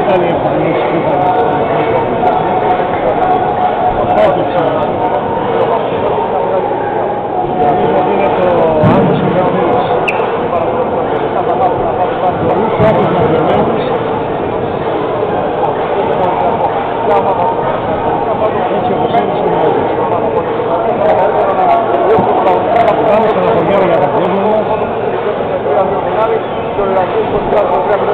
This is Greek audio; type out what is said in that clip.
καλή εμφανίση που είχαμε στην νομίζω ότι είναι το άμεσο Γραμμίδης. Πολλούς άκους να διαλέγεις. Έτσι όπως είναι στην μόζη. Πάμε στον Απολιάρο για τα κόσμο μας.